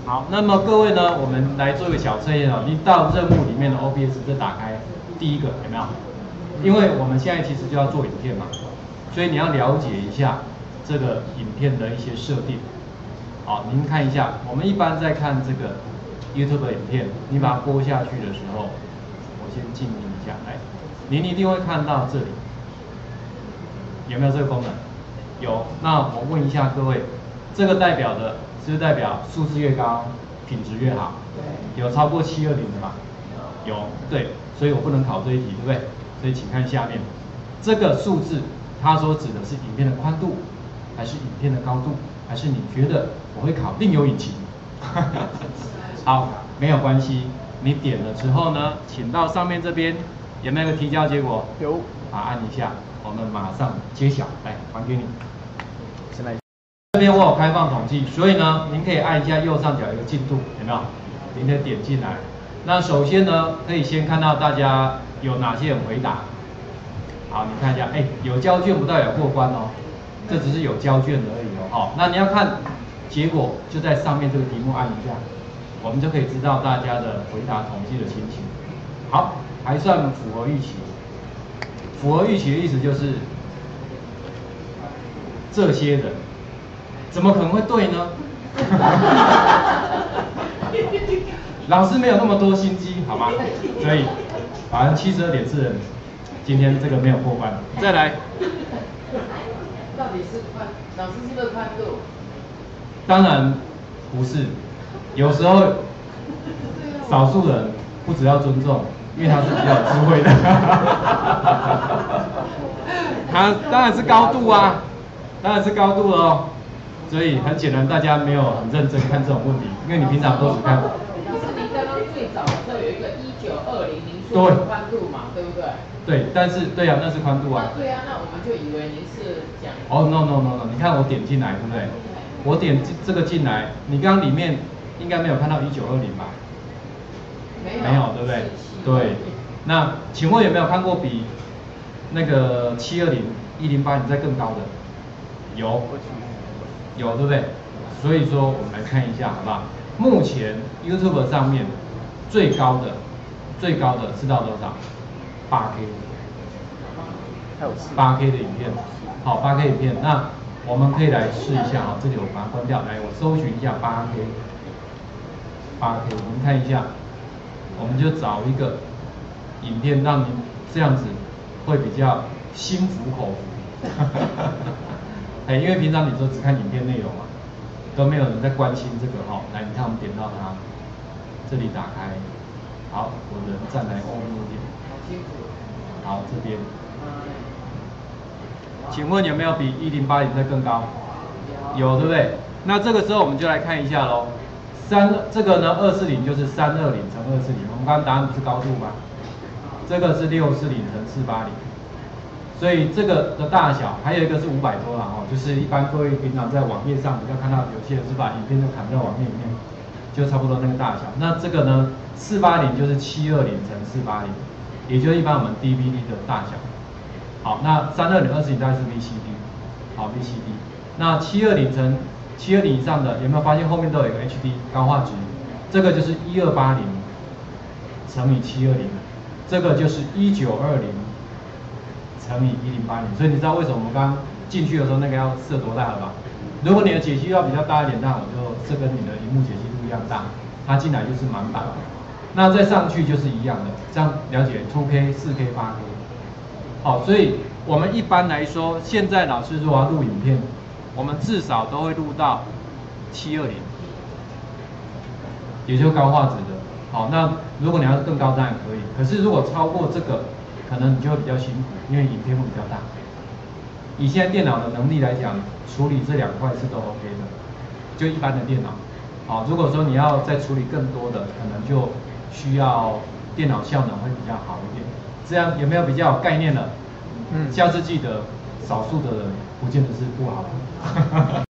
好，那么各位呢，我们来做一个小测验哦。你到任务里面的 OBS 再打开第一个，有没有？因为我们现在其实就要做影片嘛，所以你要了解一下这个影片的一些设定。好，您看一下，我们一般在看这个 YouTube 影片，你把它播下去的时候，我先静音一下，来，您一定会看到这里，有没有这个功能？有。那我问一下各位，这个代表的是不是代表数字越高，品质越好？对。有超过720的吗？有。对，所以我不能考这一题，对不对？所以请看下面，这个数字它所指的是影片的宽度，还是影片的高度，还是你觉得我会考另有隐情？好，没有关系，你点了之后呢，请到上面这边有没有个提交结果？有。按一下，我们马上揭晓，来还给你。先来。这边我有开放统计，所以呢，您可以按一下右上角一个进度，有没有？您可以点进来。那首先呢，可以先看到大家有哪些人回答。好，你看一下，有交卷不代表过关哦，这只是有交卷而已哦。好，那你要看结果，就在上面这个题目按一下，我们就可以知道大家的回答统计的情形。好，还算符合预期。符合预期的意思就是，这些人怎么可能会对呢？老师没有那么多心机，好吗？所以72.4%人今天这个没有过关。再来， 到底是老师是不是宽度？ 当然不是，有时候少数人不只要尊重，因为他是比较有智慧的。他当然是高度啊，当然是高度了哦。所以很显然大家没有很认真看这种问题，因为你平常都只看。 就是您刚刚最早的时候有一个1920，您说的宽度嘛，对不对？ 对，但是对啊，那是宽度啊。 对啊，那我们就以为您是讲。 哦 no， 你看我点进来，对不对？我点这个进来，你刚刚里面应该没有看到1920吧？没有，对不对？对。那请问有没有看过比那个720、1080再更高的？有，对不对？所以说我们来看一下，好不好？目前 YouTube 上面最高的是到多少？8K。8K 的影片，好，8K 影片，那我们可以来试一下啊，这里我把它关掉，来，我搜寻一下8K，我们看一下，我们就找一个影片，让您这样子会比较心服口服。因为平常你都只看影片内容嘛，都没有人在关心这个哈。来，你看我们点到它，这里打开，好，我人站来后面一点，好，这边。请问有没有比1080再更高？有，对不对？那这个时候我们就来看一下喽。这个呢，240就是320乘240，我们刚刚答案不是高度吗？这个是640乘480，所以这个的大小还有一个是500多啦哦，就是一般各位平常在网页上比较看到有些人是把影片都砍在网页里面，就差不多那个大小。那这个呢，480就是720乘480，也就是一般我们 DVD 的大小。好，那320、240大概是 VCD， 好 VCD。那720以上的有没有发现后面都有一个 HD 高画质？这个就是1280乘以720，这个就是1920乘以1080。所以你知道为什么我们刚刚进去的时候那个要设多大了吧？如果你的解析要比较大一点，那我就设跟你的萤幕解析度一样大，它进来就是满版。那再上去就是一样的，这样了解 2K、4K、8K。好，所以我们一般来说，现在老师如果要录影片，我们至少都会录到720，也就是高画质的。好，那如果你要更高当然可以，可是如果超过这个，可能你就会比较辛苦，因为影片会比较大。以现在电脑的能力来讲，处理这2块是都 OK 的，就一般的电脑。好，如果说你要再处理更多的，可能就需要电脑效能会比较好一点。这样有没有比较有概念了？下次记得，少数的人不见得是不好的。